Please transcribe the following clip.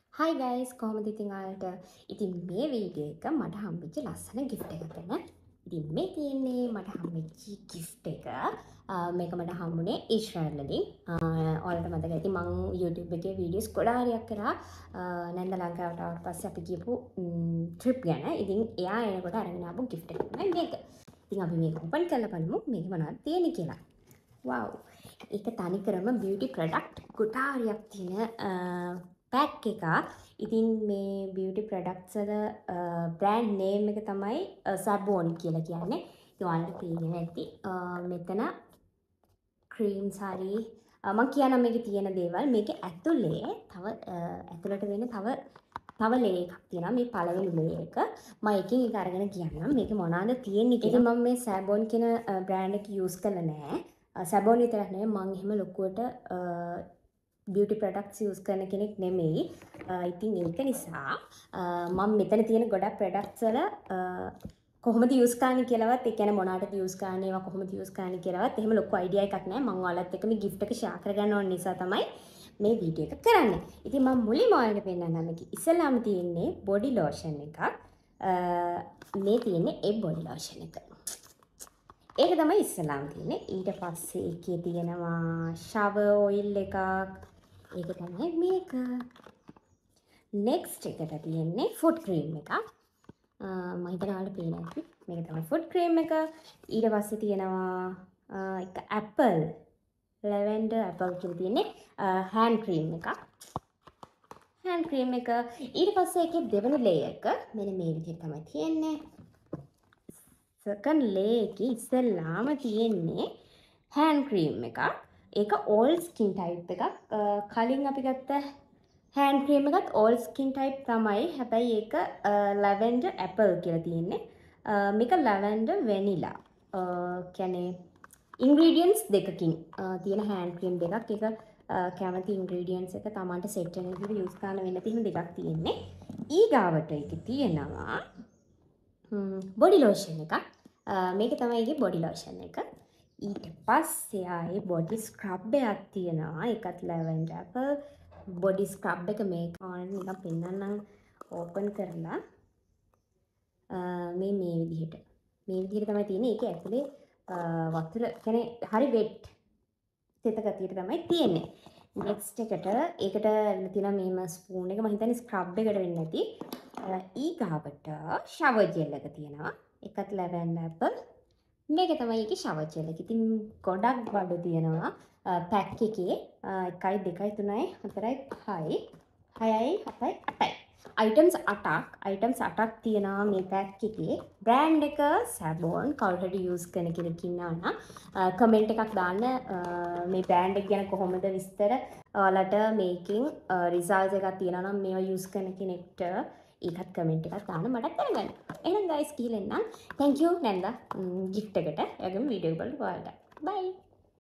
Hi guys, කොහොමද ඉතින් ඔයාලට? ඉතින් මේ වීඩියෝ එක මට හම්බෙච්ච ලස්සන gift එකක් ගැන. ඉතින් මේ තියෙන්නේ මට හම්බෙච්ච gift එක. මේක මට හම්බුනේ ඊශ්‍රායල් වලින්. ඔයාලට මතකයි ඉතින් මම YouTube එකේ වීඩියෝස් ගොඩාක් හරියක් කරා. නැන්ද ලංකාවට ආවට පස්සේ අපි ගියපු trip ගැන. ඉතින් එයා එනකොට අරගෙන ආපු gift එක තමයි මේක. ඉතින් අපි මේක open කරලා බලමු මේක මොනවද තියෙන්නේ කියලා. wow. ඒක තනිකරම beauty product ගොඩාක් හරියක් තියෙන පැක් එක. ඉතින් මේ beauty products වල brand name එක තමයි Sabon කියලා කියන්නේ. ඉතින් ඔයාලට පේන්නේ නැති මෙතන creams හරි මම කියන්නම් මේකේ තියෙන දේවල්. මේකේ ඇතුලේ තව ඇතුලට වෙන තව layer එකක් තියෙනවා. මේ පළවෙනි layer එක මම එකින් එක අරගෙන කියන්නම්. මේකේ මොනවාද තියෙන්නේ කියලා. ඉතින් මම මේ Sabon කියන brand එක use කරලා නැහැ. Sabon විතරක් නෙවෙයි මම එහෙම ලොකුවට beauty products use කරන කෙනෙක් නෙමෙයි. ඉතින් ඒක නිසා මම මෙතන තියෙන ගොඩක් products වල කොහොමද use කරන්නේ කියලාවත් ඒ කියන්නේ මොනවටද use කරන්නේ ඒවා කොහොමද use කරන්නේ කියලාවත් එහෙම ලොකු idea එකක් නැහැ. මම ඔයාලත් එක්ක මේ gift එක share කරගන්න ඕන නිසා තමයි මේ වීඩියෝ එක කරන්නේ. ඉතින් මම මුලින්ම ඔයාලට පෙන්නන්නම් මේක ඉස්සෙල්ලාම තියෙන්නේ body lotion එකක්. මේ තියෙන්නේ ඒ body lotion එක. ඒක තමයි ඉස්සෙල්ලාම තියෙන්නේ. ඊට පස්සේ එකේ තියෙනවා shower oil එකක්. ඒක තමයි මේක. next එකට තියෙන්නේ foot cream එකක්. මම හිතනවා ඔයාලට පේනවා ඇති. මේක තමයි foot cream එක. ඊට පස්සේ තියෙනවා එක apple lavender apple කියලා තියෙන්නේ hand cream එකක්. hand cream එක. ඊට පස්සේ ඒකේ දෙවෙනි layer එක මෙන්න මේ විදිහට තමයි තියෙන්නේ. second layer එකේ ඉස්සෙල්ලාම තියෙන්නේ hand cream එකක්. ඒක all skin type එකක්. කලින් අපි ගත්ත hand cream එකත් all skin type තමයි. හැබැයි ඒක lavender apple කියලා තියෙන්නේ. මේක lavender vanilla. කියන්නේ ingredients දෙකකින් තියෙන hand cream දෙකක්. ඒක කැමති ingredients එක තමන්ට set වෙන විදිහට use කරන්න වෙන තියෙන දෙකක් තියෙන්නේ. ඊගාවට ඒකේ තියෙනවා body lotion එකක්. මේක තමයි ඒකේ body lotion එක. ඊට පස්සේ ආයේ body scrub එකක් තියෙනවා. ඒකත් lavender apple body scrub එක මේක නිකන් පෙන්නන්නම් open කරලා මේ විදිහට තමයි තියෙන්නේ. ඒක ඇතුලේ වතුර කියන්නේ හරි wet තෙත ගතියට තමයි තියෙන්නේ. next එකට ඒකට තියෙන මේම spoon එක මම හිතන්නේ scrub එකට වෙන්නේ නැති. ඊගාවට shower gel එක තියෙනවා. ඒකත් lavender apple. මේක තමයි ඒකේ shower gel එක. ඉතින් ගොඩක් බඩු තියෙනවා. පැක් එකේ 1 2 3 4 5 6යි 7යි 8යි. items 8ක් තියෙනවා මේ පැක් එකේ. brand එක Sabon. කවුරු හරි use කරන කෙනෙක් ඉන්නවා නම් comment එකක් දාන්න මේ brand එක ගැන කොහොමද විස්තර ඔයාලට මේකෙන් results එකක් තියෙනවා නම් මේවා use කරන කෙනෙක්ට ඒකත් comment එකක් දාන්න මටත් දැනගන්න. එහෙනම් guys කියලා එන්නම්. thank you නැන්දා gift එකට. එයාගේම video එක බලන්න ඔයාලට. bye.